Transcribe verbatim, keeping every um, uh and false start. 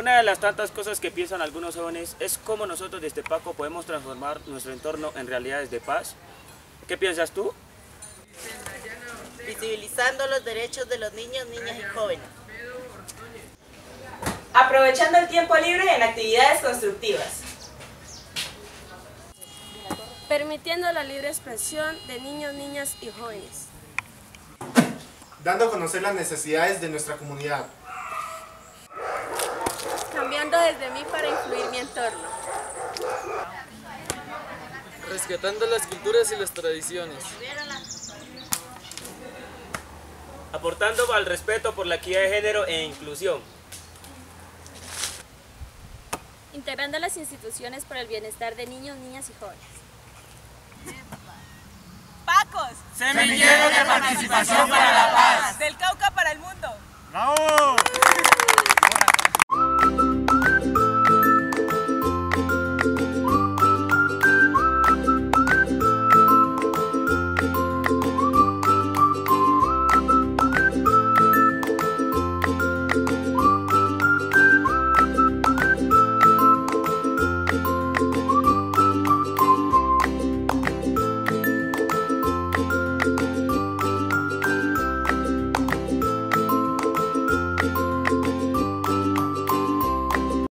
Una de las tantas cosas que piensan algunos jóvenes es cómo nosotros desde Paco podemos transformar nuestro entorno en realidades de paz. ¿Qué piensas tú? Visibilizando los derechos de los niños, niñas y jóvenes. Aprovechando el tiempo libre en actividades constructivas. Permitiendo la libre expresión de niños, niñas y jóvenes. Dando a conocer las necesidades de nuestra comunidad. Cambiando desde mí para influir mi entorno. Rescatando las culturas y las tradiciones. Aportando al respeto por la equidad de género e inclusión. Integrando las instituciones para el bienestar de niños, niñas y jóvenes. Pacos, semilleros de participación para la paz. Del Cauca para el mundo. ¡Bravo!